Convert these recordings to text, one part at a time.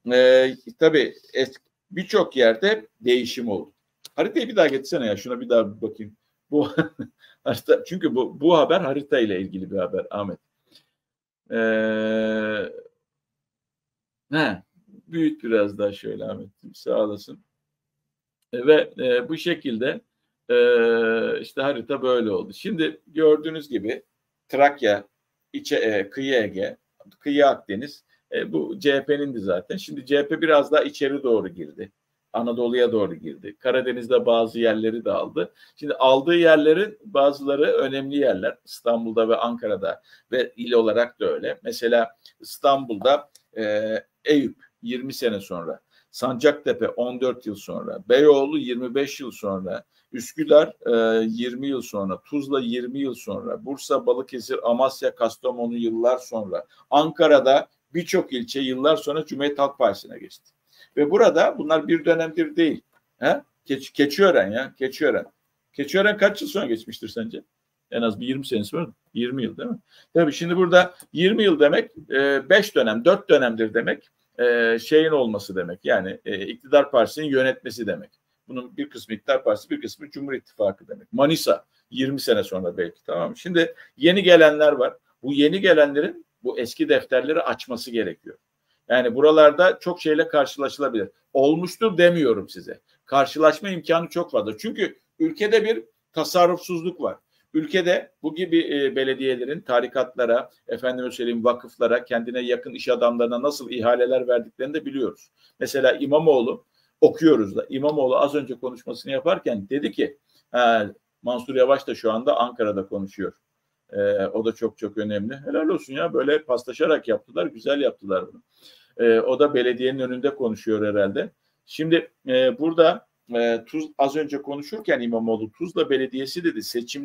tabii birçok yerde değişim oldu. Haritayı bir daha getirsene ya. Şuna bir daha bir bakayım. Bu harita, çünkü bu haber harita ile ilgili bir haber Ahmet. Büyüt biraz daha şöyle Ahmet'ciğim, sağ olasın. Ve bu şekilde işte harita böyle oldu. Şimdi gördüğünüz gibi Trakya, kıyı Ege, kıyı Akdeniz, bu CHP'nindi zaten. Şimdi CHP biraz daha içeri doğru girdi. Anadolu'ya doğru girdi. Karadeniz'de bazı yerleri de aldı. Şimdi aldığı yerlerin bazıları önemli yerler. İstanbul'da ve Ankara'da ve il olarak da öyle. Mesela İstanbul'da Eyüp 20 sene sonra, Sancaktepe 14 yıl sonra, Beyoğlu 25 yıl sonra, Üsküdar 20 yıl sonra, Tuzla 20 yıl sonra, Bursa, Balıkesir, Amasya, Kastamonu yıllar sonra, Ankara'da birçok ilçe yıllar sonra Cumhuriyet Halk Partisi'ne geçti. Ve burada bunlar bir dönemdir değil. Keçiören ya, Keçiören. Keçiören kaç yıl sonra geçmiştir sence? En az bir 20 senesi var mı? 20 yıl değil mi? Tabii şimdi burada 20 yıl demek 5 dönem, 4 dönemdir demek. Şeyin olması demek. Yani iktidar partisinin yönetmesi demek. Bunun bir kısmı iktidar partisi, bir kısmı Cumhur İttifakı demek. Manisa 20 sene sonra belki, tamam mı? Şimdi yeni gelenler var. Bu yeni gelenlerin bu eski defterleri açması gerekiyor. Yani buralarda çok şeyle karşılaşılabilir. Olmuştur demiyorum size. Karşılaşma imkanı çok fazla. Çünkü ülkede bir tasarrufsuzluk var. Ülkede bu gibi belediyelerin tarikatlara, efendime söyleyeyim vakıflara, kendine yakın iş adamlarına nasıl ihaleler verdiklerini de biliyoruz. Mesela İmamoğlu, okuyoruz da, İmamoğlu az önce konuşmasını yaparken dedi ki, Mansur Yavaş da şu anda Ankara'da konuşuyor. O da çok çok önemli. Helal olsun ya, böyle paslaşarak yaptılar, güzel yaptılar bunu. O da belediyenin önünde konuşuyor herhalde. Şimdi burada az önce konuşurken İmamoğlu Tuzla Belediyesi dedi,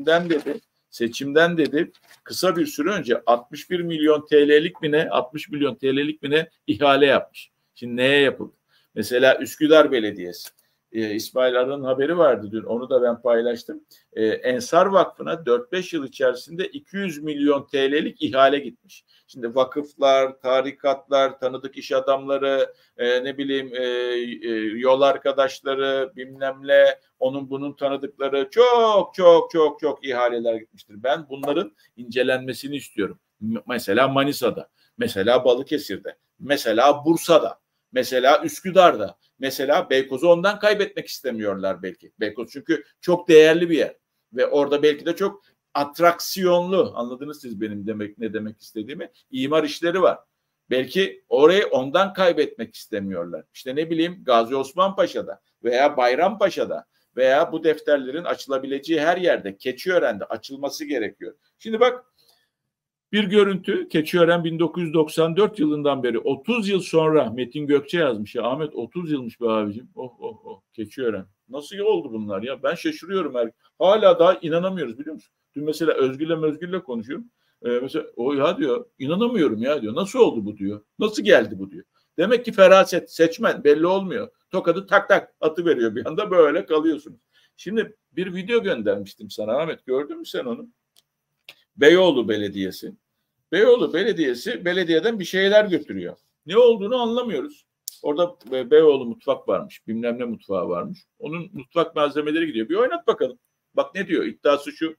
seçimden dedi kısa bir süre önce 61 milyon TL'lik mi ne 60 milyon TL'lik mi ne ihale yapmış. Şimdi neye yapıldı? Mesela Üsküdar Belediyesi. İsmail Arı'nın haberi vardı dün, onu da ben paylaştım. Ensar Vakfı'na 4-5 yıl içerisinde 200 milyon TL'lik ihale gitmiş. Şimdi vakıflar, tarikatlar, tanıdık iş adamları, ne bileyim yol arkadaşları, bilmem ne, onun bunun tanıdıkları çok ihaleler gitmiştir. Ben bunların incelenmesini istiyorum. Mesela Manisa'da, mesela Balıkesir'de, mesela Bursa'da, mesela Üsküdar'da, mesela Beykoz'u ondan kaybetmek istemiyorlar belki. Beykoz çünkü çok değerli bir yer ve orada belki de çok atraksiyonlu, anladınız siz benim ne demek istediğimi, imar işleri var. Belki orayı ondan kaybetmek istemiyorlar. İşte ne bileyim Gazi Osman Paşa'da veya Bayrampaşa'da veya bu defterlerin açılabileceği her yerde, Keçiören'de açılması gerekiyor. Şimdi bak, bir görüntü, Keçiören 1994 yılından beri 30 yıl sonra Metin Gökçe yazmış ya Ahmet, 30 yılmış be abicim. Keçiören. Nasıl oldu bunlar ya? Ben şaşırıyorum. Hala daha inanamıyoruz, biliyor musun? Dün mesela Özgür'le konuşuyorum. Mesela o ya diyor, inanamıyorum ya diyor. Nasıl oldu bu diyor. Nasıl geldi bu diyor. Demek ki feraset, seçmen belli olmuyor. Tokadı tak tak atı veriyor, bir anda böyle kalıyorsunuz. Şimdi bir video göndermiştim sana Ahmet, gördün mü sen onu? Beyoğlu Belediyesi belediyeden bir şeyler götürüyor. Ne olduğunu anlamıyoruz. Orada Beyoğlu mutfak varmış. Bilmem ne mutfağı varmış. Onun mutfak malzemeleri gidiyor. Bir oynat bakalım. Bak ne diyor? İddiası şu.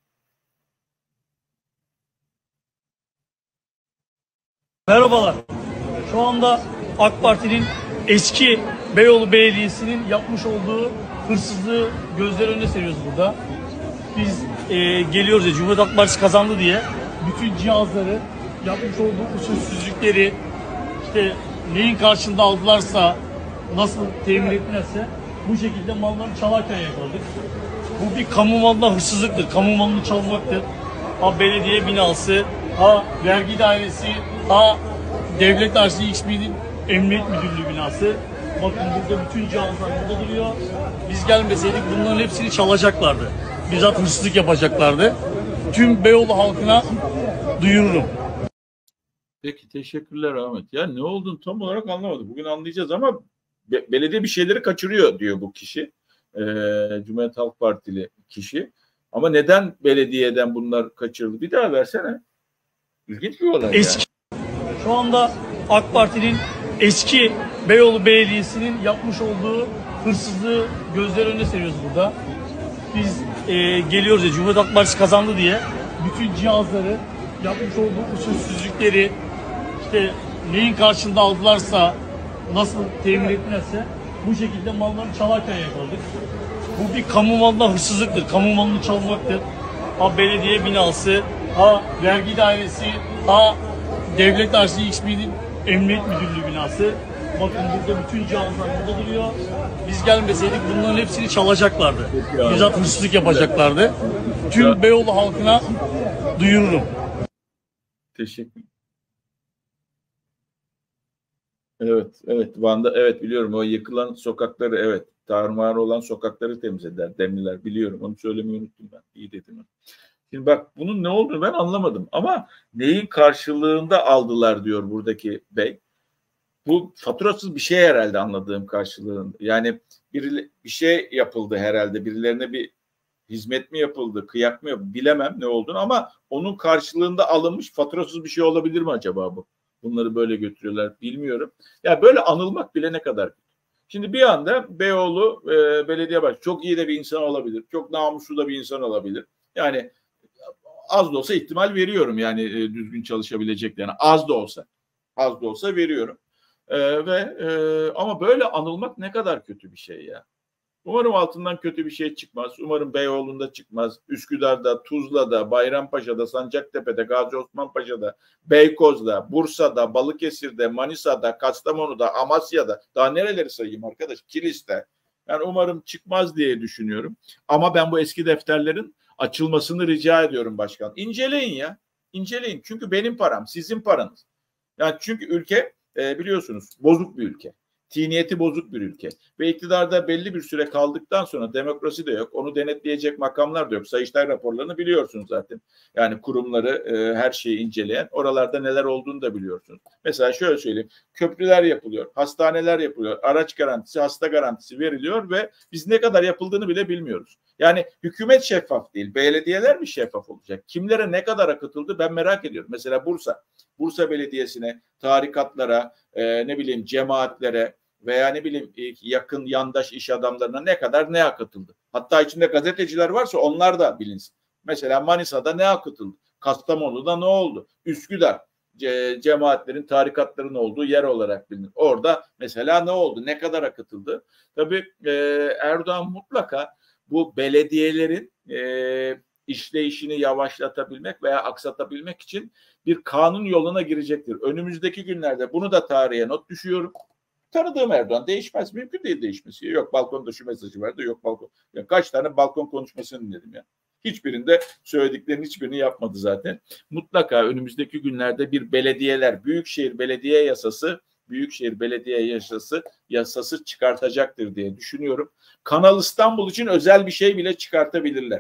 Merhabalar. Şu anda AK Parti'nin eski Beyoğlu Belediyesi'nin yapmış olduğu hırsızlığı gözler önüne seriyoruz burada. Biz geliyoruz ya, Cumhuriyet Halk Partisi kazandı diye bütün cihazları, yapmış olduğu usulsüzlükleri, işte neyin karşılığında aldılarsa, nasıl temin ettilerse bu şekilde malları çalarken yakaladık. Bu bir kamu malına hırsızlıktır, kamu malını çalmaktır. Ha belediye binası, ha vergi dairesi, ha devlet dairesi, XB'nin emniyet müdürlüğü binası. Bakın burada bütün cihazlar burada duruyor. Biz gelmeseydik bunların hepsini çalacaklardı. Bizzat hırsızlık yapacaklardı. Tüm Beyoğlu halkına duyururum. Peki, teşekkürler Ahmet. Ya ne olduğunu tam olarak anlamadım. Bugün anlayacağız ama belediye bir şeyleri kaçırıyor diyor bu kişi. Cumhuriyet Halk Partili kişi. Ama neden belediyeden bunlar kaçırıldı? Bir daha versene. İlginç bir olay eski, yani. Şu anda AK Parti'nin eski Beyoğlu Belediyesi'nin yapmış olduğu hırsızlığı gözler önüne seriyoruz burada. Biz geliyoruz ya, Cumhuriyet Halk Partisi kazandı diye bütün cihazları, yapmış olduğu usulsüzlükleri, işte neyin karşılığında aldılarsa, nasıl temin ettilerse bu şekilde malları çalarken yakaladık. Bu bir kamu malına hırsızlıktır, kamu malını çalmaktır. Ha belediye binası, ha vergi dairesi, ha devlet dairesi XB'nin emniyet müdürlüğü binası. Bakın burada bütün cihazlar burada duruyor. Biz gelmeseydik bunların hepsini çalacaklardı. Bizzat hırsızlık yapacaklardı. Tüm Beyoğlu halkına duyururum. Teşekkür. Evet, evet. Van'da, evet biliyorum, o yıkılan sokakları, evet, tarumar olan sokakları temizlediler, demliler, biliyorum. Onu söylemeyi unuttum ben. İyi dedim. Şimdi bak, bunun ne olduğunu ben anlamadım ama neyin karşılığında aldılar diyor buradaki bey. Bu faturasız bir şey herhalde, anladığım karşılığında. Yani bir şey yapıldı herhalde, birilerine bir hizmet mi yapıldı, kıyak mı yapıldı, bilemem ne olduğunu, ama onun karşılığında alınmış faturasız bir şey olabilir mi acaba bu? Bunları böyle götürüyorlar, bilmiyorum. Ya böyle anılmak bile ne kadar. Şimdi bir anda Beyoğlu belediye başkanı çok iyi de bir insan olabilir, çok namuslu da bir insan olabilir. Yani az da olsa ihtimal veriyorum, yani düzgün çalışabileceklerine, az da olsa veriyorum. Ama böyle anılmak ne kadar kötü bir şey ya. Umarım altından kötü bir şey çıkmaz. Umarım Beyoğlu'nda çıkmaz. Üsküdar'da, Tuzla'da, Bayrampaşa'da, Sancaktepe'de, Gazi Osman Paşa'da, Beykoz'da, Bursa'da, Balıkesir'de, Manisa'da, Kastamonu'da, Amasya'da, daha nereleri sayayım arkadaş? Kilis'te. Yani umarım çıkmaz diye düşünüyorum. Ama ben bu eski defterlerin açılmasını rica ediyorum başkan. İnceleyin ya. İnceleyin. Çünkü benim param, sizin paranız. Yani çünkü ülke biliyorsunuz bozuk bir ülke. Tiniyeti bozuk bir ülke. Ve iktidarda belli bir süre kaldıktan sonra demokrasi de yok. Onu denetleyecek makamlar da yok. Sayıştay raporlarını biliyorsunuz zaten. Yani kurumları her şeyi inceleyen, oralarda neler olduğunu da biliyorsunuz. Mesela şöyle söyleyeyim. Köprüler yapılıyor, hastaneler yapılıyor, araç garantisi, hasta garantisi veriliyor ve biz ne kadar yapıldığını bile bilmiyoruz. Yani hükümet şeffaf değil, belediyeler mi şeffaf olacak? Kimlere ne kadar akıtıldı ben merak ediyorum. Mesela Bursa Belediyesi'ne, tarikatlara, ne bileyim cemaatlere veya ne bileyim yakın yandaş iş adamlarına ne kadar ne akıtıldı? Hatta içinde gazeteciler varsa onlar da bilinsin. Mesela Manisa'da ne akıtıldı? Kastamonu'da ne oldu? Üsküdar cemaatlerin, tarikatların olduğu yer olarak bilinir. Orada mesela ne oldu? Ne kadar akıtıldı? Tabii Erdoğan mutlaka bu belediyelerin işleyişini yavaşlatabilmek veya aksatabilmek için bir kanun yoluna girecektir. Önümüzdeki günlerde bunu da tarihe not düşüyorum. Tanıdığım Erdoğan değişmez. Mümkün değil değişmesi. Yok balkonda şu mesajı verdi, yok balkon. Ya kaç tane balkon konuşmasını dinledim ya. Hiçbirinde söylediklerinin hiçbirini yapmadı zaten. Mutlaka önümüzdeki günlerde bir Büyükşehir Belediye yasası çıkartacaktır diye düşünüyorum. Kanal İstanbul için özel bir şey bile çıkartabilirler.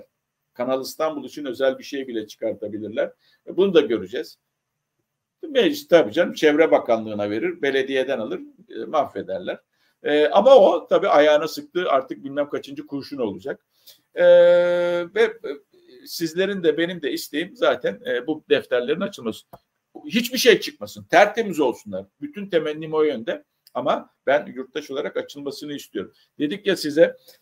Bunu da göreceğiz. Meclis tabii canım Çevre Bakanlığı'na verir, belediyeden alır, mahvederler. Ama o tabii ayağına sıktığı artık bilmem kaçıncı kurşun olacak. Ve sizlerin de benim de isteğim zaten bu defterlerin açılması. Hiçbir şey çıkmasın, tertemiz olsunlar. Bütün temennim o yönde. Ama ben yurttaş olarak açılmasını istiyorum. Dedik ya size,